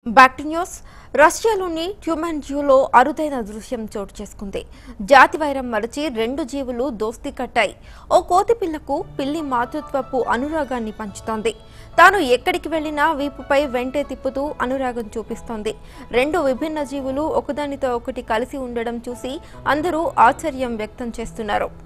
Back to news. రష్యాలోని ట్యూమెన్ జూలో అరుదైన దృశ్యం చోటు చేసుకుంది. జాతి వైరం మరచి రెండు జీవులు దోస్తీ కట్టాయి. ఓ కోతి పిల్లకు పిల్లి మాతృత్వపు అనురాగాన్ని పంచుతోంది. తాను ఎక్కడికి వెళ్లినా వీపుపై వెంటే తిప్పుతూ అనురాగం చూపిస్తోంది. రెండు విభిన్న జీవులు ఒకదానితో ఒకటి కలిసి ఉండడం చూసి అందరూ ఆశ్చర్యం వ్యక్తం చేస్తున్నారు.